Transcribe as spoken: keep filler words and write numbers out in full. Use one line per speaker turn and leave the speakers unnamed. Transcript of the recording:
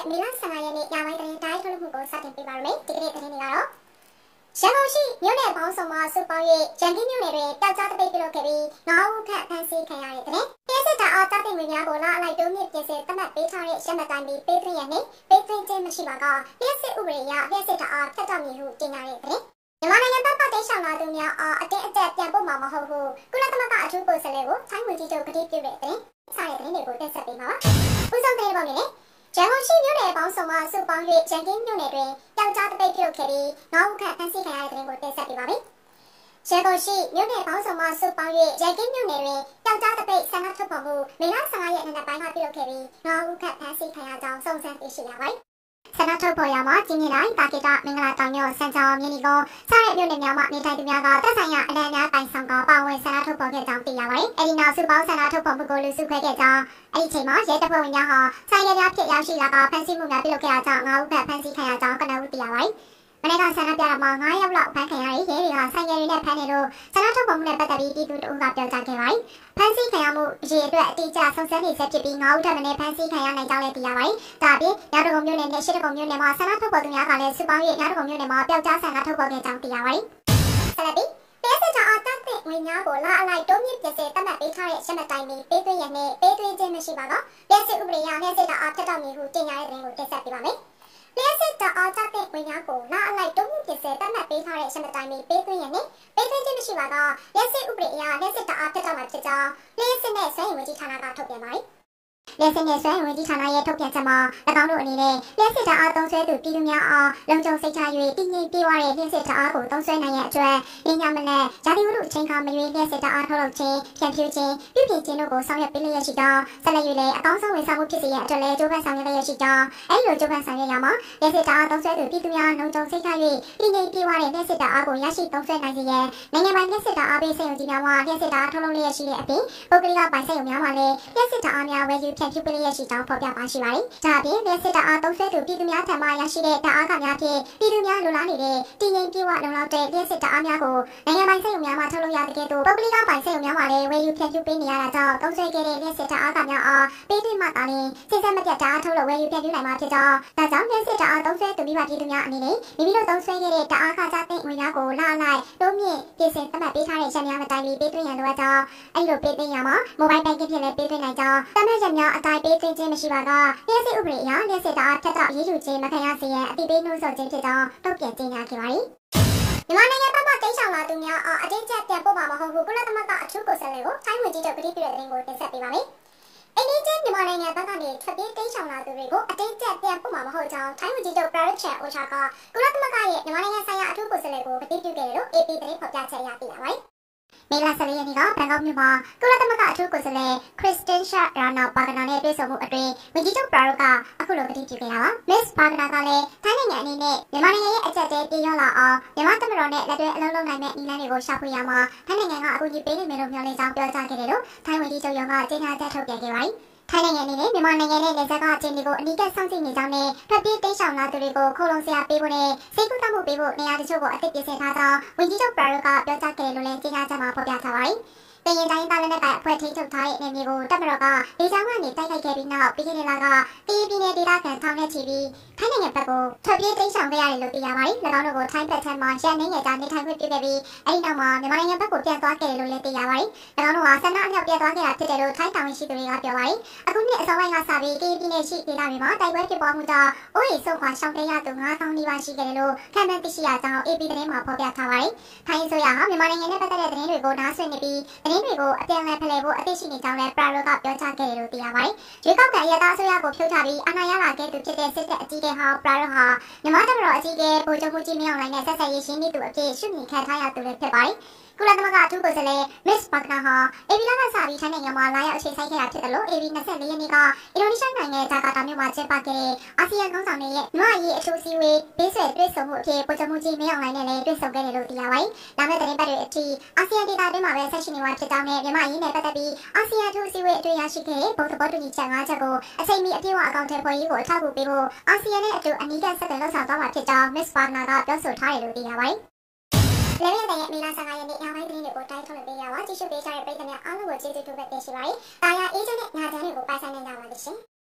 မေလဆန္ဒရက်နေ့ညပိုင်းသတင်းတိုင်းထုတ်လွှင့်မှုကိုစတင်ပေးပါရမယ်။ဒီကနေ့သတင်းတွေကတော့ရန်ကုန်ရှိမြို့နယ်ပေါင်းစုံမှာစုပေါင်း၍ရန်ကုန်မြို့နယ်တွင်တောက်ကြားတပိတ်ပြုလုပ်ခဲ့ပြီးငါးဦးခန့်ဖမ်းဆီးခံရတဲ့တဲ့။ပြည်စစ်တပ်အားတပ်တင်ဝင်များကိုလာအလိုက်တုံးမြင့်ပြင်ဆင်တတ်မှတ်ပေးထားတဲ့ရမတိုင်ပြီးပေးသွင်းရနှင့်ပေးသွင်းခြင်းမရှိပါကပြည်စစ်ဥပဒေအရပြည်စစ်တပ်အားဖက်တော်မည်ဟုကြေညာတဲ့တဲ့။မြန်မာနိုင်ငံတပ်ပတ်တိတ်ဆောင်လာသူများအားအတင်းအကျပ်ပြန်ပို့မှာမဟုတ်ဘူး။ကုလသမဂ္ဂအထူးကိုယ်စားလှယ်ကိုထိုင်းဝန်ကြီးချုပ်ကတိပြုတဲ့တဲ့။စားတဲ့သတင်းတွေကိုတင်ဆက်ပေးပါမယ်။ဦးဆောင်တဲ့ပုံနဲ့ရန်ကုန်ရှိမြို့နယ်ပေါင်းစုံမှာစုပေါင်း၍ရန်ကုန်မြို့နယ်တွင်တောက်ကြားတပိတ်ပြုလုပ်ခဲ့ပြီးငါးဦးခန့်ဖမ်းဆီးခံရတဲ့တဲ့ကိုတင်ဆက်ပေးပါမယ်။ရန်ကုန်ရှိမြို့နယ်ပေါင်းစုံမှာစုပေါင်း၍ရန်ကုန်မြို့နယ်တွင်တောက်ကြားတပိတ်ဆန္ဒထုတ်ဖော်မှုမေလဆန္ဒရက်နေ့ပိုင်းကပြုလုပ်ခဲ့ပြီးငါးဦးခန့်ဖမ်းဆီးခံရကြောင်းစုံစမ်းသိရှိရပါတယ်။ဆန္ဒထုတ်ဖော်ရမှာကျင်းနေတိုင်းတာကိတမင်္ဂလာတောင်မြို့စံချောင်းမြင်းဒီကုန်းစတဲ့မြို့နယ်များမှာနေထိုင်သူများကသက်ဆိုင်ရာအလံများပိုင်ဆောင်ကပါဝင်ဆန္ဒထုတ်ဖော်ခဲ့ကြောင်းသိရပါတယ်။အဲဒီနောက်စုပေါင်းဆန္ဒထုတ်ဖော်မှုကိုလူစုခွဲခဲ့ကြောင်းအဲ့ဒီချိန်မှာရဲတပ်ဖွဲ့ဝင်များဟာဆိုင်ရများဖြစ်ရောက်ရှိလာကဖမ်းဆီးမှုများပြုလုပ်ခဲ့တာကြောင့်ငါးဦးခန့်ဖမ်းဆီးခံရကြောင်းကနဦးသိရပါတယ်။မနေ့ကဆန္ဒပြတာမှာငါးယောက်လောက်ဖမ်းခံရရဲတွေကဆိုင်ရတွေနဲ့ဖမ်းနေလို့ဆန္ဒထုတ်ဖော်မှုနဲ့ပတ်သက်ပြီးပြည်သူတအုပ်ကပြောကြားခဲ့ပါတယ်။ဖမ်းဆီးခံရမှုအရေးအတွက်အတိအကျဆုံးစမ်းနေဆက်ဖြစ်ပြီးငါးဦးထပ်မံဖမ်းဆီးခံရနိုင်ကြောင်းလည်းသိရပါတယ်။ဒါအပြင်ညတကုံမြို့နယ်နဲ့ရှစ်တကုံမြို့နယ်မှာဆန္ဒထုတ်ဖော်သူများကလည်းစုပေါင်း၍ညတကုံမြို့နယ်မှာပျောက်ကြားဆန္ဒထုတ်ဖော်ခဲ့ကြောင်းသိရပါတယ်။ဆက်လက်ပြီးပြည်စစ်တပ်အားတပ်တဲ့ဝင်များကိုလာအလိုက်တုံးမြင့်ပြင်ဆင်တတ်မှတ်ပေးထားတဲ့ရမတိုင်ပြီးပေးသွင်းရနဲ့ပေးသွင်းခြင်းမရှိပါကပြည်စစ်ဥပဒေအရပြည်စစ်တပ်အားဖက်တော်မည်ဟုကြေညာတဲ့သတင်းကိုတင်ဆက်ပေးပါမယ်။ပြည်စစ်တပ်အားတပ်တဲ့ဝင်များကိုလာအလိုက်တုံးမြင့်ပြင်ဆင်တတ်မှတ်ပေးထားတဲ့ရမတိုင်ပြီးပေးသွင်းရနဲ့ပေးသွင်းခြင်းမရှိပါကပြည်စစ်ဥပဒေအရပြည်စစ်တပ်အားဖက်တော်မှာဖြစ်ကြောင်းပြည်စစ်နဲ့ဆွေးနွေးဝန်ကြီးဌာနကထုတ်ပြန်ပါတယ်။လက်စင်နဲ့ဆွဲဝင်ကြီးဌာနရဲ့ထုတ်ပြန်ချက်မှာ၎င်းတို့အနေနဲ့လက်စစ်တပ်အားသုံးဆွဲသူပြည်သူများအားလုံခြုံစိတ်ချ၍တည်ငြိမ်ပြေဝတဲ့လက်စစ်တပ်အားကိုသုံးဆွဲနိုင်ရတဲ့အတွက်ရင်းညမနဲ့ဂျာတိဝတ္ထုအချိန်ခါမရွေးလက်စစ်တပ်အားထုတ်လုပ်ခြင်းဖြန့်ဖြူးခြင်းပြုပြင်ခြင်းတို့ကိုဆောင်ရွက်ပေးလျက်ရှိကြောင်းဆက်လက်၍လည်းအကောင်းဆုံးဝန်ဆောင်မှုဖြစ်စေရတဲ့အတွက်လည်းကြိုးပမ်းဆောင်ရွက်လျက်ရှိကြောင်းအဲဒီလိုကြိုးပမ်းဆောင်ရွက်ရမှာလက်စစ်တပ်အားသုံးဆွဲသူပြည်သူများလုံခြုံစိတ်ချ၍တည်ငြိမ်ပြေဝတဲ့လက်စစ်တပ်အားကိုရရှိသုံးဆွဲနိုင်စေရန်နိုင်ငံပိုင်လက်စစ်တပ်အားပေးစေုံကြီးများမှာလက်စစ်တပ်အားထုတ်လုပ်လျက်ရှိတဲ့အပြင်ပုဂ္ဂလိကပိုင်ဆိုင်မှုများမှာလည်းလက်စစ်တပ်အားများဝယ်ယူဖြန့်ဖြူးပေးလျက်ရှိကြောင်းဖော်ပြပါရှိပါတယ်။ဒါအပြင်လက်စစ်တပ်အားသုံးဆွဲသူပြည်သူများထံမှရရှိတဲ့တပ်အားကများဖြင့်ပြည်သူများလိုလားနေတဲ့တည်ငြိမ်ပြေဝလုံလောက်တဲ့လက်စစ်တပ်အားများကိုနိုင်ငံပိုင်ဆိုင်မှုများမှာထုတ်လုပ်ရတဲ့ကဲ့သို့ပုဂ္ဂလိကပိုင်ဆိုင်မှုများမှာလည်းဝယ်ယူဖြန့်ဖြူးပေးနေရတာကြောင့်သုံးဆွဲခဲ့တဲ့လက်စစ်တပ်အားကများအားပေးသွင်းမှသာလျှင်စစ်ဆက်မပြတ်တပ်အားထုတ်လုပ်ဝယ်ယူဖြန့်ဖြူးနိုင်မှာဖြစ်ကြောင်းဒါကြောင့်လက်စစ်တပ်အားသုံးဆွဲသူမိဘပြည်သူများအနေနဲ့မိမိတို့သုံးဆွဲခဲ့တဲ့တပ်အားကကြတဲ့ငွေများကိုလာလိုက်တိုးမြင့်ပြင်ဆင်သတ်မှတ်ပေးထားတဲ့ရန်များမတိုင်ပြီးပေးသွင်းရန်လိုအပ်ကြောင်းအဲဒီလိုပေးသွင်းရမှာမိုဘိုင်းဘဏ်ကဖြင့်လည်းပေးသွင်းနိုင်ကြောင်းသတ်မှတ်ရန်များအတိုင်းပေးသွင်းခြင်းမရှိပါကလက်စစ်ဥပဒေအရလက်စစ်တပ်အားထက်တော့ရေးယူခြင်းမခံရစေရန်အတိပေးနှိုးဆော်ခြင်းဖြစ်ကြောင်းတုံ့ပြန်ကြေညာခဲ့ပါတယ်။မြန်မာနိုင်ငံတပ်မှတိတ်ဆောင်လာသူများအားအတင်းကျပ်ပြန်ပို့မှာမဟုတ်ဘူးကုလသမဂ္ဂအထူးကိုယ်စားလှယ်ကိုထိုင်းဝန်ကြီးချုပ်ကတိပြုတဲ့သတင်းကိုတင်ဆက်ပေးပါမယ်။အိန္ဒိယမြန်မာနိုင်ငံဘက်ကနေထွက်ပြေးတိတ်ဆောင်လာသူတွေကိုအတင်းကျပ်ပြန်ပို့မှာမဟုတ်ကြောင်းထိုင်းဝန်ကြီးချုပ်ပရာရစ်ချန်အိုချာကကုလသမဂ္ဂရဲ့မြန်မာနိုင်ငံဆိုင်ရာအထူးကိုယ်စားလှယ်ကိုကတိပြုခဲ့တယ်လို့ အေပီ သတင်းဖော်ပြချက်အရသိရပါတယ်။မေလဆယ်ရက်နေ့ကဘန်ကောက်မြို့မှာကုလသမဂ္ဂအထူးကိုယ်စားလှယ်ခရစ်စတင်ရှာရာနာဘာဂနာနဲ့တွေ့ဆုံမှုအတွင်းဝန်ကြီးချုပ်ပရာရစ်ကအခုလိုကတိပြုခဲ့တာပါ။ Miss ဘာဂနာကလည်းထိုင်းနိုင်ငံအနေနဲ့မြန်မာနိုင်ငံရဲ့အကြက်တဲပြေရောက်လာအောင်မြန်မာတပ်မတော်နဲ့လက်တွဲအလုံးလုံးနိုင်မဲ့နည်းလမ်းတွေကိုရှာဖွေရမှာထိုင်းနိုင်ငံကအကူအညီပေးနိုင်မယ်လို့မျှော်လင့်ကြောင်းပြောကြားခဲ့တယ်လို့ထိုင်းဝန်ကြီးချုပ်ရုံးကကြေညာချက်ထုတ်ပြန်ခဲ့ပါတယ်။ထိုင်းနိုင်ငံအနေနဲ့မြန်မာနိုင်ငံနဲ့လက်ဆက်ကအချင်းတွေကိုအနီးကပ်ဆောင်ကြည့်နေကြောင်းနဲ့ထွက်ပြေးတိတ်ဆောင်လာသူတွေကိုခိုးလုံစရာပေးဖို့နဲ့စိတ်ကူးတမှုပေးဖို့နေရာတချို့ကိုအသစ်ပြင်ဆင်ထားကြောင်းဝန်ကြီးချုပ်ပရာရစ်ကပြောကြားခဲ့တယ်လို့လည်းကြေညာချက်မှာဖော်ပြထားပါတယ်။တရင်တိုင်းသားလက်နက်ကိုင်အဖွဲ့ထိန်းချုပ်ထားတဲ့နေမျိုးကိုတပ်မတော်ကဒေသကနေတိုက်ခိုက်ခဲ့ပြီးနောက်ပြီးခဲ့တဲ့လကပြည်ပြည်နယ်ဒေသခံထောင်နဲ့ချီပြီးထိုင်းနိုင်ငံဘက်ကိုထွက်ပြေးတိမ်းရှောင်ခဲ့ရတယ်လို့သိရပါတယ်။၎င်းတို့ကိုထိုင်းဘက်ထံမှာရန်နေငယ်ကြားနေထိုင်ခွင့်ပြုခဲ့ပြီးအဲဒီနောက်မှာမြန်မာနိုင်ငံဘက်ကိုပြန်သွားခဲ့တယ်လို့လည်းသိရပါတယ်။၎င်းတို့ဟာဆန္ဒအလျောက်ပြန်သွားခဲ့တာဖြစ်တယ်လို့ထိုင်းတာဝန်ရှိသူတွေကပြောပါတယ်။အခုနှစ်အစောပိုင်းကစပြီးပြည်ပြည်နယ်ရှိဒေသတွေမှာတိုက်ပွဲဖြစ်ပွားမှုကြောင့်အိုးအိမ်ဆုံးခွာရှောင်တိမ်းရသူငါးသောင်းနီးပါးရှိခဲ့တယ်လို့ခန့်မှန်းသိရှိရကြောင်း အေပီ သတင်းမှာဖော်ပြထားပါတယ်။ထိုင်းအစိုးရဟာမြန်မာနိုင်ငံနဲ့ပတ်သက်တဲ့သတင်းတွေကိုနားဆွင့်နေပြီးသတင်းတွေကိုအပြန်အလှန်ဖလှယ်ဖို့အသိရှိနေကြောင်းလည်းပရာရိုကပြောကြားခဲ့တယ်လို့သိရပါတယ်။ရွေးကောက်ခံရတာအစိုးရကိုဖြုတ်ချပြီးအာဏာရလာခဲ့သူဖြစ်တဲ့စစ်တပ်အကြီးအကဲဟောင်းပရာရိုဟာမြန်မာတပ်မတော်အကြီးအကဲဗိုလ်ချုပ်မှုကြီးမင်းအောင်လှိုင်နဲ့ဆက်ဆက်ရေးရှင်းနေသူအဖြစ်ရှုမြင်ခံထားရသူလည်းဖြစ်ပါတယ်။ကုလသမဂ္ဂအထူးကိုယ်စားလှယ် Miss ဘာဂနာဟာအေဗီလာကစပြီးထိုင်းနိုင်ငံမှာလာရောက်အခြေစိုက်ခဲ့တာဖြစ်တယ်လို့ အေဗီ ၂၄ ရက်နေ့ကအင်ဒိုနီးရှားနိုင်ငံဂျာကာတာမြို့မှာကျင်းပခဲ့တဲ့အာဆီယံခေါင်းဆောင်တွေရဲ့မြန်မာ့ရေးအထူးအစည်းအဝေးဘေးဆွယ်တွေ့ဆုံမှုအဖြစ်ဗိုလ်ချုပ်မှုကြီးမင်းအောင်လှိုင်နဲ့လည်းတွေ့ဆုံခဲ့တယ်လို့သိရပါတယ်။လာမယ့်သတင်းပတ်တွေအထိအာဆီယံဒေသတွင်းမှာပဲဆက်ရှိနေမှာဖြစ်ကြောင်းနဲ့မြန်မာရေးနဲ့ပတ်သက်ပြီးအာဆီယံအထူးအစည်းအဝေးအတွင်းရရှိခဲ့တဲ့ဘုံသဘောတူညီချက်၅ချက်ကိုအချိန်မီအပြည့်အဝအကောင့်ထဲပေါ်ရေးကိုအထောက်အကူပေးဖို့အာဆီယံနဲ့အတူအနီးကပ်ဆက်သွယ်လှုပ်ဆောင်သွားမှာဖြစ်ကြောင်း Miss ဘာဂနာကပြောဆိုထားတယ်လို့သိရပါတယ်။လက်ရတဲ့မေလဆန္ဒရက်နေ့ညပိုင်းသတင်းတွေကိုတိုင်းထုတ်လွှင့်ပေးရပါကြည့်ရှုပေးကြတဲ့ပရိသတ်များအားလုံးကိုကျေးဇူးတင်ရှိပါတယ်။ဒါရအေးချမ်းတဲ့ညချမ်းတွေကိုပိုင်ဆိုင်နိုင်ကြပါလိမ့်ရှင်။